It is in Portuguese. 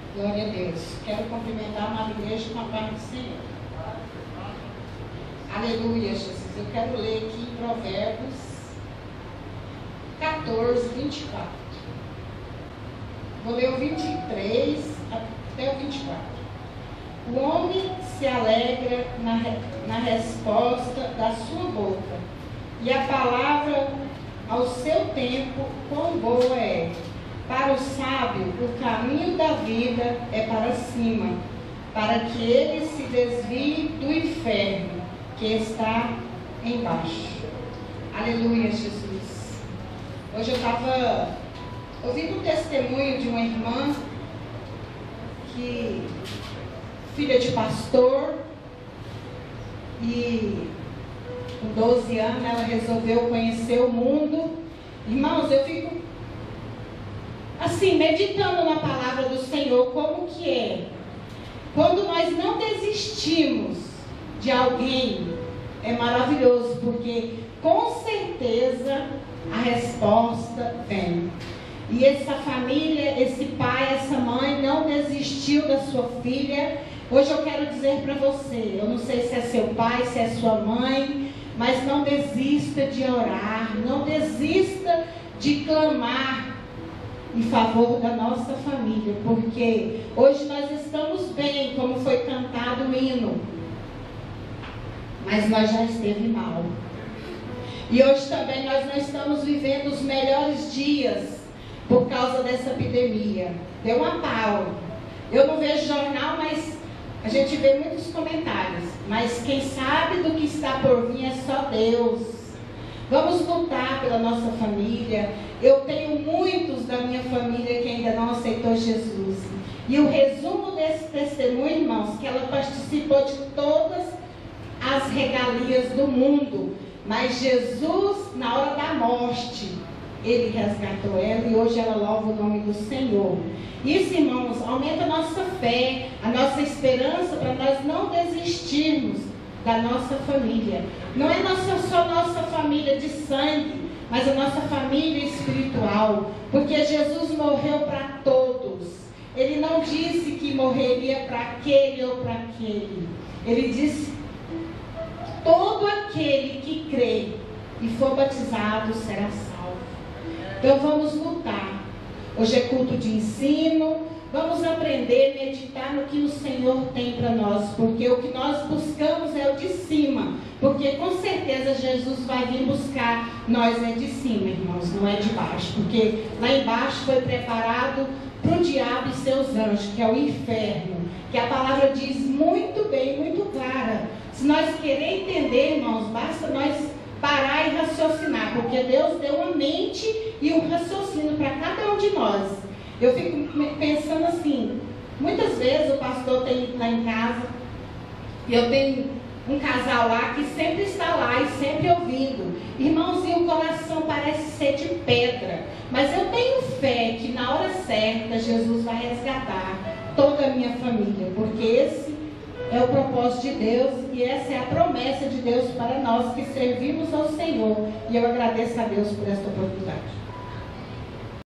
Glória a Deus. Quero cumprimentar a amada igreja com a paz do Senhor. Aleluia, Jesus. Eu quero ler aqui em Provérbios 14, 24. Vou ler o 23 até o 24. O homem se alegra na resposta da sua boca, e a palavra ao seu tempo, quão boa é. Para o sábio, o caminho da vida é para cima, para que ele se desvie do inferno que está embaixo. Aleluia, Jesus. Hoje eu estava ouvindo um testemunho de uma irmã que, filha de pastor, e com 12 anos ela resolveu conhecer o mundo. Irmãos, eu fico assim, meditando na palavra do Senhor, como que é. Quando nós não desistimos de alguém, é maravilhoso, porque com certeza a resposta vem. E essa família, esse pai, essa mãe não desistiu da sua filha. Hoje eu quero dizer para você, eu não sei se é seu pai, se é sua mãe, mas não desista de orar, não desista de clamar em favor da nossa família, porque hoje nós estamos bem, como foi cantado o hino, mas nós já esteve mal. E hoje também nós não estamos vivendo os melhores dias por causa dessa epidemia. Deu uma pau. Eu não vejo jornal, mas a gente vê muitos comentários. Mas quem sabe do que está por vir é só Deus. Vamos lutar pela nossa família. Eu tenho muitos da minha família que ainda não aceitou Jesus. E o resumo desse testemunho, irmãos, que ela participou de todas as regalias do mundo. Mas Jesus, na hora da morte, Ele resgatou ela e hoje ela louva o nome do Senhor. Isso, irmãos, aumenta a nossa fé, a nossa esperança para nós não desistirmos da nossa família. Não é só nossa família de sangue, mas a nossa família espiritual. Porque Jesus morreu para todos. Ele não disse que morreria para aquele ou para aquele. Ele disse: todo aquele que crê e for batizado será salvo. Então vamos lutar. Hoje é culto de ensino. Vamos aprender, meditar no que o Senhor tem para nós, porque o que nós buscamos é o de cima, porque com certeza Jesus vai vir buscar nós é de cima, irmãos, não é de baixo, porque lá embaixo foi preparado para o diabo e seus anjos, que é o inferno, que a palavra diz muito bem, muito clara. Se nós queremos entender, irmãos, basta nós parar e raciocinar, porque Deus deu uma mente e um raciocínio para cada um de nós. Eu fico pensando assim, muitas vezes o pastor tem lá em casa, e eu tenho um casal lá que sempre está lá e sempre ouvindo. Irmãos, e o coração parece ser de pedra, mas eu tenho fé que na hora certa Jesus vai resgatar toda a minha família, porque esse é o propósito de Deus e essa é a promessa de Deus para nós que servimos ao Senhor. E eu agradeço a Deus por esta oportunidade.